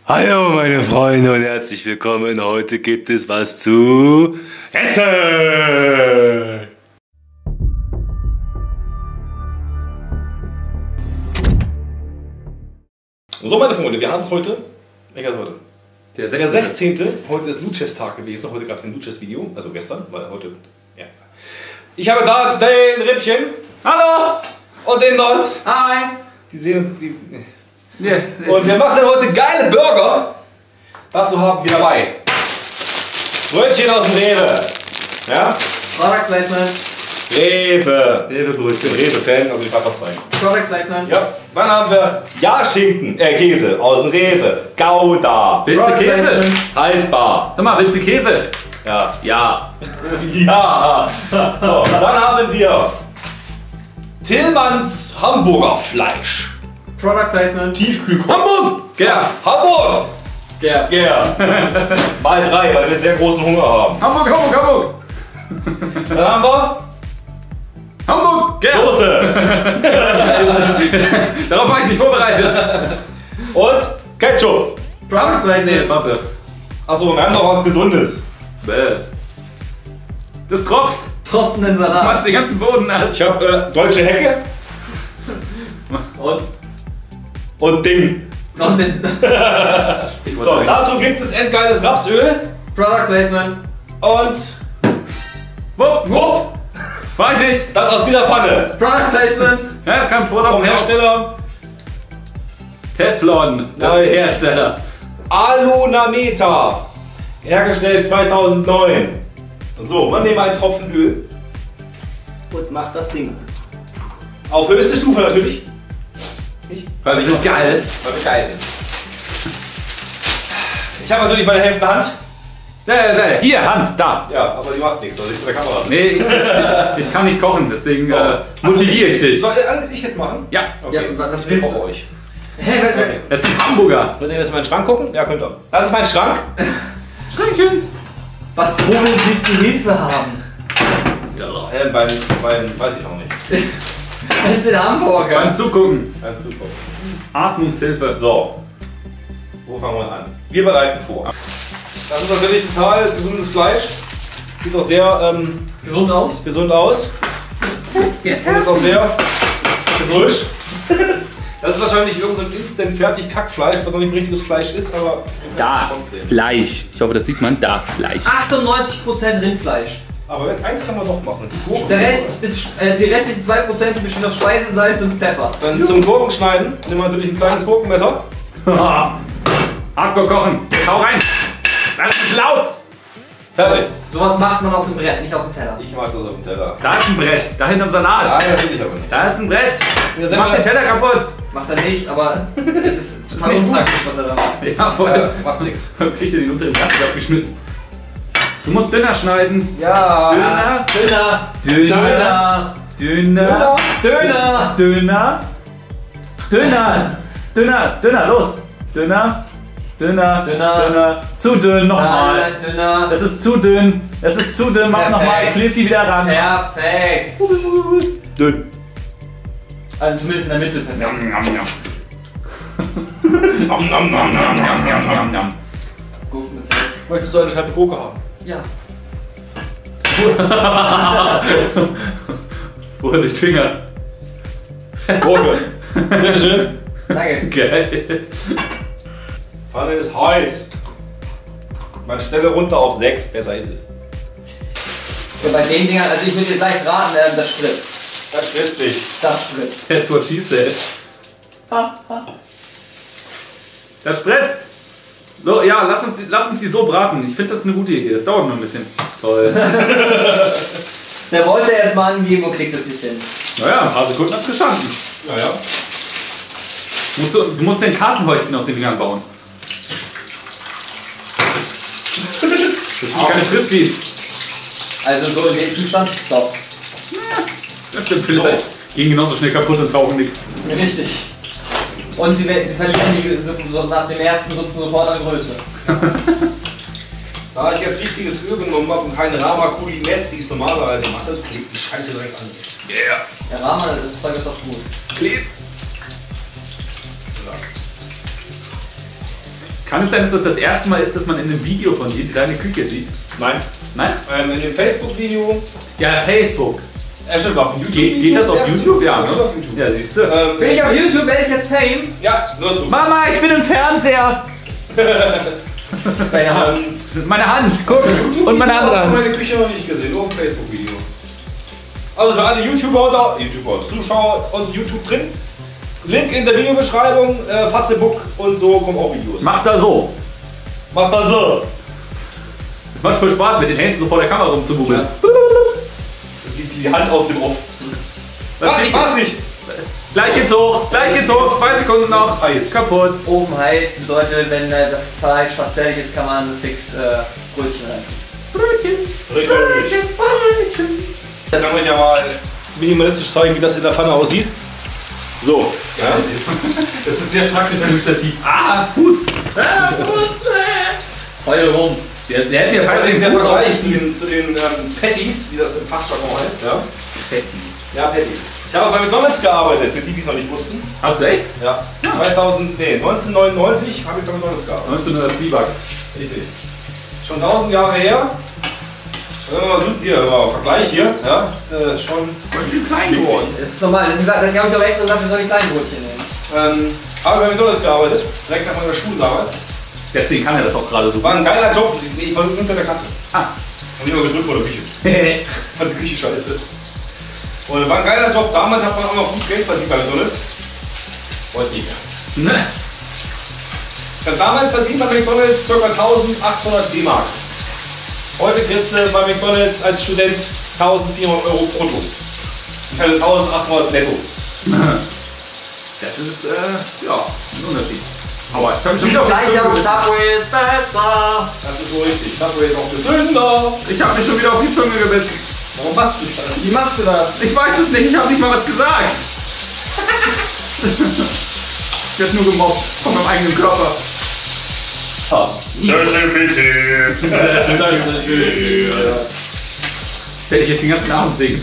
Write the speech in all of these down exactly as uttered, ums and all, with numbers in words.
Hallo meine Freunde und herzlich willkommen. Heute gibt es was zu essen. So meine Freunde, wir haben es heute. Welcher ist heute? Der sechzehnte Heute ist Luches-Tag gewesen. Heute gab es ein Luches-Video. Also gestern, weil heute. Ja. Ich habe da den Rippchen. Hallo! Und den Nos. Hi! Die sehen. Die, yeah, yeah. Und wir machen heute geile Burger. Dazu haben wir dabei Brötchen aus dem Rewe. Ja? Product Placement. Rewe. Rewe Brötchen. Rewe-Fan, also ich darf was zeigen. Product Placement. Ja. Dann haben wir Ja-Schinken, äh Käse aus dem Rewe. Gouda. Willst du Käse? Haltbar. Sag mal, willst du Käse? Ja. Ja. Ja. So, dann haben wir Tillmanns Hamburger Fleisch. Product Placement. Tiefkühlkost. Hamburg! Ja. Hamburg! Ja. Ja. Mal drei, weil wir sehr großen Hunger haben. Hamburg, Hamburg, Hamburg! Dann haben wir Hamburg! Ja. Soße. Darauf war ich nicht vorbereitet. Und Ketchup. Product Placement. Warte. Achso, wir haben noch was Gesundes. Bäh. Das tropft. Tropfenden Du Salat. machst den ganzen Boden an. Ich habe äh, deutsche Hecke. Und? Und Ding. Und den So, dazu gibt es endgeiles Rapsöl. Product Placement. Und Wupp, wupp, das war ich nicht. das aus dieser Pfanne. Product Placement. Ja, das kann Vom Produkt Hersteller Teflon. Das ist der Hersteller. Alunameta. Hergestellt zweitausendneun. So, man nehme einen Tropfen Öl und macht das Ding. Auf höchste Stufe natürlich. Nicht? Weil wir sind geil. Weil wir geil sind. Ich habe natürlich meine Hälfte in der Hand. Da, da, hier, Hand, da. Ja, aber die macht nichts, da sieht der Kamera. Nee, ich, ich, ich kann nicht kochen, deswegen So. äh, motiviere ich dich. Soll alles ich jetzt machen? Ja. Okay. Ja, was Ich willst brauche du? euch. Hä, hey, Okay. Das ist ein Hamburger. Wollt ihr jetzt in meinen Schrank gucken? Ja, könnt ihr. Das ist mein Schrank. Schränkchen. was Problem willst du Hilfe haben? Äh, beim, beim, weiß ich auch nicht. Das ist der Hamburger. Beim Zugucken. Beim Zugucken. Atmungshilfe. So. Wo fangen wir an? Wir bereiten vor. Das ist natürlich total gesundes Fleisch. Sieht auch sehr ähm, Gesund aus? gesund aus. Und ist auch sehr frisch. Das ist wahrscheinlich irgendein so instant fertig Kackfleisch, was noch nicht richtiges Fleisch ist, aber Da, trotzdem. Fleisch. Ich hoffe, das sieht man. Da, Fleisch. achtundneunzig Prozent Rindfleisch. Aber eins kann man doch machen. Die Gurken. Der Rest ist, äh, die restlichen zwei Prozent bestehen aus Speisesalz und Pfeffer. Dann zum Gurken schneiden. Nehmen wir natürlich ein kleines Gurkenmesser. Hardcore kochen. Hau rein. Das ist laut. Fertig. Sowas macht man auf dem Brett, nicht auf dem Teller. Ich mag das auf dem Teller. Da ist ein Brett. Da hinterm Salat. Ja, natürlich aber nicht. Da ist ein Brett. mir Du machst den Teller kaputt. Macht er nicht, aber es ist total nicht gut. unpraktisch, was er da macht. Ja, voll. Ja, macht nichts. Dann kriegt ihr den unteren Rand abgeschnitten. Du musst dünner schneiden. Ja. Dünner. Döner! Dünner. Döner! Dünner. Döner! Dünner. Dünner. Dünner. Dünner. Los. Dünner. Dünner. Dünner. Dünner. Zu dünn. Nochmal. Döner! Es ist zu dünn. Es ist zu dünn. Mach's Perfekt. nochmal. Kleb die wieder ran. Perfekt! Dünn. Also zumindest in der Mitte perfekt. Nom, nom, nom. Nom, nom, nom, nom, nom, nom, nom. Nom. Gurken mit Salz. Möchtest du eine Scheibe Gurke haben? Ja. Vorsicht, Finger. Gurke. Bitteschön. Danke. Geil. Pfanne ist heiß. Man stelle runter auf sechs, besser ist es. Ja, bei den Dingern, also ich würde dir gleich raten, äh, das spritzt. Das spritzt dich. Das spritzt. That's what she said. Das spritzt. So, ja, lass uns, lass uns die so braten. Ich finde, das ist eine gute Idee. Das dauert nur ein bisschen. Toll. Der wollte erst mal angeben und kriegt es nicht hin. Naja, ein paar Sekunden hat's gestanden. Naja. Musst du, du musst den Kartenhäuschen aus den Fingern bauen. Das sind keine Frisbees. Also so in dem Zustand, stop. Das stimmt vielleicht. Gehen genauso schnell kaputt und tauchen nichts. Richtig. Und sie, sie verlieren die so nach dem ersten Nutzen sofort an Größe. Da ich jetzt richtiges Öl genommen habe und keine Rama Culines, wie ich es normalerweise mache, klebt die Scheiße direkt an. Yeah. Der Rama, das Zeug ist doch gut. Klebt. Kann es sein, dass das das erste Mal ist, dass man in einem Video von dir deine Küche sieht? Nein. Nein? Ähm, in dem Facebook-Video. Ja, Facebook. Ja, stimmt, auf YouTube. Geht, geht das auf YouTube? Ja, ne? Auf YouTube. Ja, siehst du. Ähm, Bin ich auf YouTube, werde ich jetzt Fame? Ja, nur du. Mama, ich bin im Fernseher. Meine Hand. Meine Hand, guck. Und meine andere Ich habe Hand. meine Küche noch nicht gesehen, nur auf dem Facebook-Video. Also für alle YouTuber oder YouTuber, Zuschauer und YouTube drin. Link in der Videobeschreibung, äh, Facebook und so kommen auch Videos. Mach da so. Macht das so. Es macht voll Spaß, mit den Händen so vor der Kamera rumzububbeln. Die, die Hand aus dem Off. Ah, ich weiß nicht. Gleich geht's hoch, gleich geht's hoch. Zwei Sekunden noch. Eis. Kaputt. Ofen heiß bedeutet, wenn äh, das Fleisch fast fertig ist, kann man fix äh, Brötchen rein. Brötchen. Richtig. Brötchen. Dann kann man ja mal minimalistisch zeigen, wie das in der Pfanne aussieht. So. Ja. Das ist sehr praktisch mit dem Stativ. Ah, Fuß. Ah, Fuß. Heul rum. Der, der hätte ja Der, falls der Vergleich zu den, zu den ähm, Patties, wie das im Fachjargon heißt. Ja. Patties. Ja, Patties. Ich habe bei McDonalds gearbeitet, für die, die es noch nicht wussten. Hast du echt? Ja. zweitausend, nee, neunzehnhundertneunundneunzig habe ich bei McDonalds gearbeitet. neunzehnhundert Zwieback. Richtig. Schon tausend Jahre her. Wenn wir mal so hier, mal Vergleich hier, ja, äh, schon klein geworden. Das ist normal, deswegen sag- deswegen habe ich auch extra gesagt, wir sollen die kleinen Brötchen nehmen. Ähm, habe bei McDonalds gearbeitet, direkt nach meiner Schule damals. Deswegen kann er das auch gerade so. War ein geiler Job, ich war unter der Kasse. Ah. Und immer gedrückt vor der Küche. Fand die Küche scheiße. Und war ein geiler Job, damals hat man auch noch gut Geld verdient bei McDonalds. Heute nicht mehr. Ne? Ich habe damals verdient bei McDonalds ca. eintausendachthundert D-Mark. Heute kriegst du bei McDonalds als Student eintausendvierhundert Euro brutto. Und eintausendachthundert netto. Das ist, äh, ja, ein Unterschied. Aber ich habe mich schon Die wieder auf Zeit die am Zunge gebissen. Subway ist besser. Das ist so richtig. Subway ist auch gesünder. Ich habe mich schon wieder auf die Zunge gebissen. Warum machst du das? Wie machst du das? Ich weiß es nicht, ich habe nicht mal was gesagt. Ich werde nur gemobbt von meinem eigenen Körper. Desinfiziert. Desinfiziert. Das werde ich jetzt den ganzen Abend singen.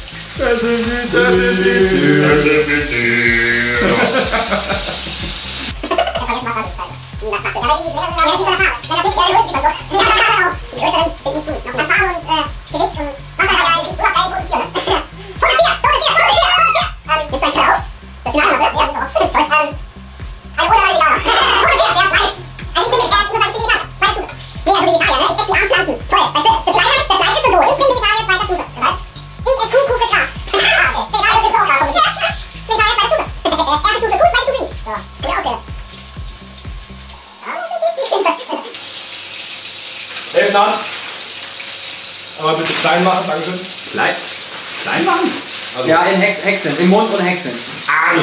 Helfen an. Aber bitte klein machen, Dankeschön. Klein? Klein machen? Also, Ja, in Hex Häckseln, im Mund und Häckseln. Ah,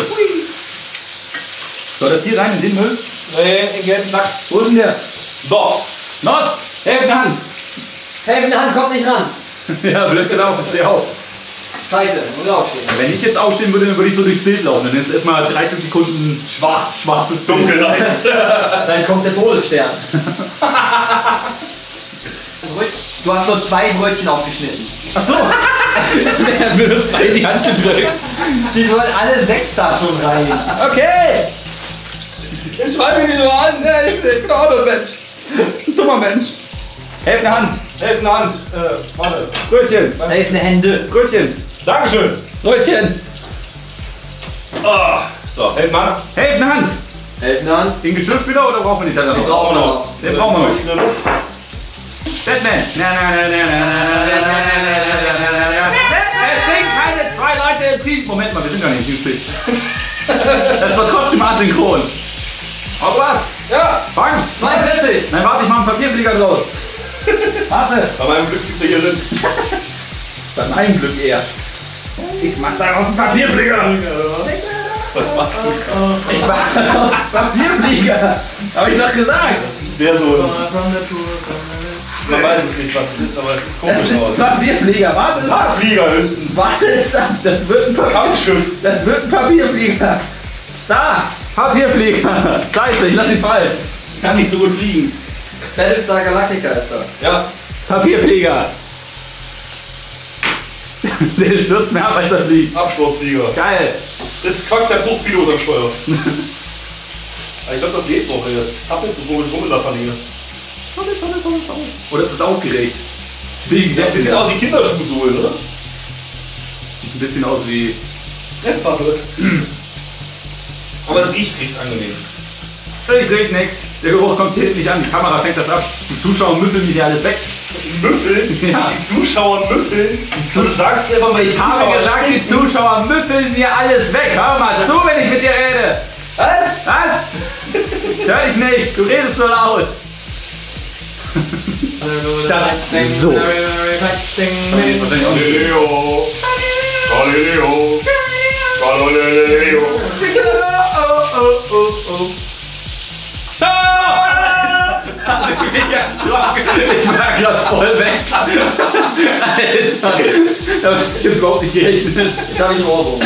soll das hier rein in den Müll? nee, in gelben Sack. Wo ist denn der? So. Nos! Helfende Hand! Helfende Hand kommt nicht ran. Ja, blöd gelaufen, steh auf. Scheiße, muss aufstehen. Wenn ich jetzt aufstehen würde, dann würde ich so durchs Bild laufen. Dann ist erstmal dreißig Sekunden schwarz, schwarzes Dunkelheit. Dann kommt der Todesstern. Du hast nur zwei Brötchen aufgeschnitten. Achso! Der hat mir nur zwei in die Hand gedrückt. Die sollen alle sechs da schon rein. Okay! Ich schreibe mich nur an. Ja, ich bin auch nur ein Mensch. Ein dummer Mensch. Helfende Hand. Helfende Hand. Äh, warte. Brötchen. Helfende Hände. Brötchen. Dankeschön. Brötchen. Ah, so, helfen an. Helfende Hand. Helfende Hand. Den Geschirrspüler oder brauchen wir die Teller Den noch? brauchen wir noch. Den brauchen wir noch. In der Luft. Batman. Na, na, na, na, na, na, na, na, na, na. Es sind keine zwei Leute im Team. Moment mal, wir sind gar nicht im Team. Das war trotzdem asynchron. Auf was? Ja. Fang. zweiundvierzig. Nein, warte, ich mach einen Papierflieger draus. Warte. Bei meinem Glück liegt er hier drin. Bei meinem Glück eher. Ich mach daraus einen Papierflieger. Was machst du? Ich mach daraus einen Papierflieger. Hab ich doch gesagt. Das wäre so. Man weiß es nicht, was es ist, aber es sieht Das komisch ist aus. ein Papierflieger. Warte es ab. Fahrflieger höchstens. Warte es ab. Das wird ein Papier. Kampfschiff. Das wird ein Papierflieger. Da. Papierflieger. Scheiße, ich lass ihn fallen. Ich kann nicht so gut fliegen. Battlestar Galactica ist da. Ja. Papierflieger. Der stürzt mehr ab, als er fliegt. Absturzflieger. Geil. Jetzt quackt der Bruchpilot am Steuer. Ich glaube, das geht noch. Das zappelt so komisch rum in der Pfanne. Zappel, zappel, zappel, zappel. Oder ist das aufgeregt? Deswegen das sieht aus wie Kinderschuhsohlen, oder? Sieht ein bisschen aus wie Fresspappe. Aber es riecht, riecht angenehm. Ich riecht nichts. Der Geruch kommt hier nicht an. Die Kamera fängt das ab. Die Zuschauer müffeln mich hier alles weg. Müffeln? Ja. Die Zuschauer müffeln? Die Zuschauer. Sagst du einfach mal, die ich habe gesagt, die Zuschauer müffeln mir alles weg. Hör mal zu, wenn ich mit dir rede. Was? Was? Ich hör dich nicht. Du redest so laut. Statt so. Galileo. Galileo. Galileo. Oh, oh, oh, oh. Ich war gerade voll weg. Alter. Da hab ich jetzt überhaupt nicht gerechnet. Jetzt habe ich einen Ohrwurm.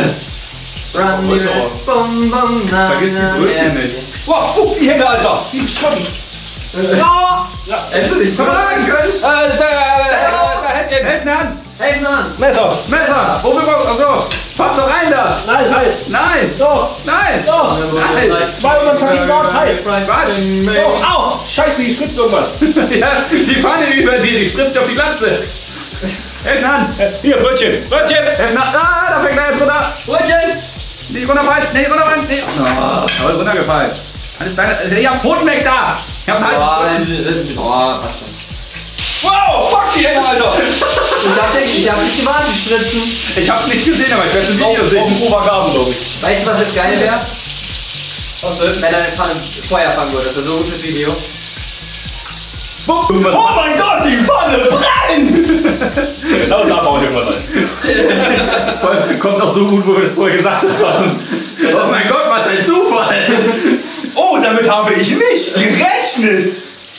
Vergiss die Brötchen nicht. Boah, fuck die Hände, Alter. Die geschossen. Ja. Ja. Es ist nicht Komm mal rein, können. Äh, da, Händchen. Helfen Hand. Helfen an. Messer. Messer. Wo wir Achso. Fass doch rein da. Nein, ist heiß. Nein. Doch. Nein. Doch. Nein. zweihundert Grad heiß. Quatsch. Doch. Au. Scheiße, hier spritzt irgendwas. Ja, die Pfanne über dir, die spritzt dir auf die Glatze. Helfen Hand. Hier, Brötchen. Brötchen. Helfen Hand. Ah, da fängt er jetzt runter. Brötchen. Nicht runterfallen. Nicht runterfallen. Nicht. Oh, toll runtergefallen. Alles deine. Ich hab Pfoten weg da. Ich hab einen Hals. Boah, passt schon. Wow, fuck die Hände, Alter. Ich dachte, ich hab nicht gewartet, die Spritzen. Ich hab's nicht gesehen, aber ich werde es im Video Auf sehen. dem Obergaben, glaube ich. Weißt du, was jetzt geil wäre? Was denn? Wenn deine Pfanne Feuer fangen würde. Das wäre so ein gutes Video. Oh mein Gott, die Pfanne brennt! Genau da baut irgendwas ein. Vor allem kommt auch so gut, wo wir das vorher gesagt haben. Oh mein Gott, was ein Zufall! Oh, damit habe ich nicht gerechnet!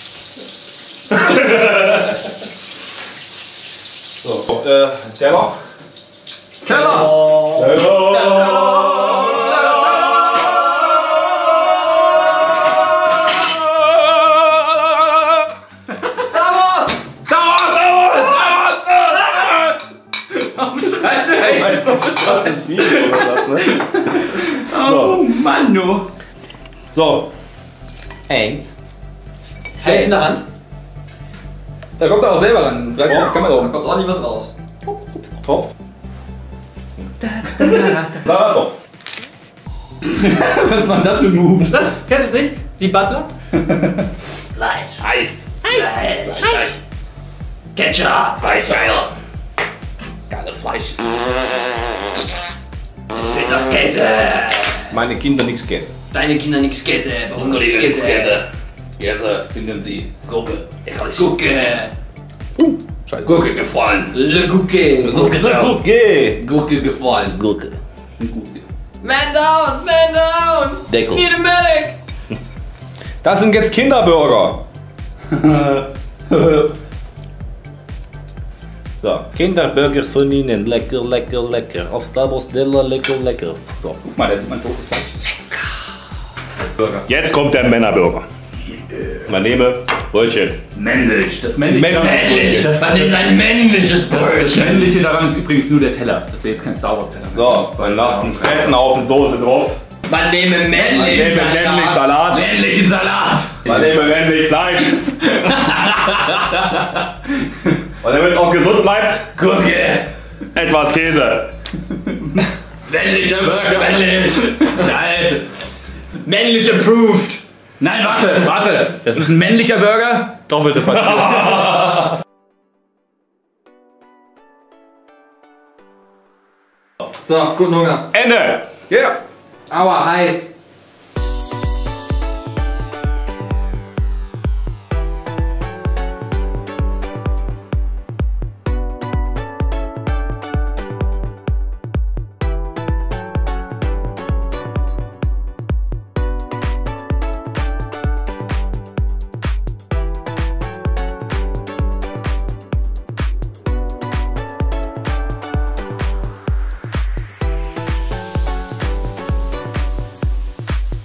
So, äh, der noch? Keller! Star Wars! Star Wars! Weißt du, das ist gerade das Video oder was, ne? Oh Mann, du! So. Eins. Helfende Hand. Da kommt er auch selber ran, sonst reißt die Kamera Da um. kommt ordentlich was raus. Topf. Sag doch. Was war denn das für ein Move? Das, kennst du es nicht? Die Butler? Fleisch. Eis. Fleisch. Eis. Ketchup! Fleisch. Geil. Geiles Fleisch. Es fehlt noch Käse! Meine Kinder nichts Käse. Deine Kinder nichts Käse, warum nichts Käse? Käse, finden Sie. Gurke. Gurke! Scheiße. Gurke gefallen. Le Gurke! Gurke. Gurke gefallen. Gurke. Gurke. Man down! Man down! Deckel. Need a medic! Das sind jetzt Kinderburger. So, Kinderburger von Ihnen. Lecker, lecker, lecker. Auf Star Wars Della, lecker, lecker. So. Guck mal, da ist mein totes Fleisch. Burger. Jetzt kommt der Männerburger. Man nehme Brötchen. Männlich. Das männliche Männlich. daran ist Männlich. Das, Das ist ein männliches das, das männliche daran ist übrigens nur der Teller. Das wäre jetzt kein Star Wars Teller. So, dann nach einem fetten Haufen Soße drauf. Man nehme männlichen Man nehme männlich Salat. Männlichen Salat. Man nehme männlich Fleisch. Und damit es auch gesund bleibt, Gurke. etwas Käse. Männlicher Burger. Männlich. Nein. Männlich approved! Nein, warte, warte. Das ist ein männlicher Burger. Doppelte Portion. So, guten Hunger. Ende. Ja. Aua, heiß.